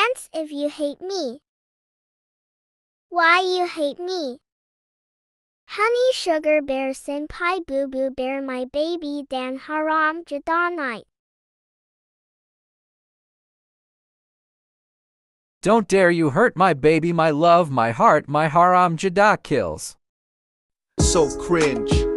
Dance if you hate me. Why you hate me? Honey sugar bear sin pie boo boo bear my baby dan haram Jadah night. Don't dare you hurt my baby, my love, my heart, my haram Jadah kills. So cringe.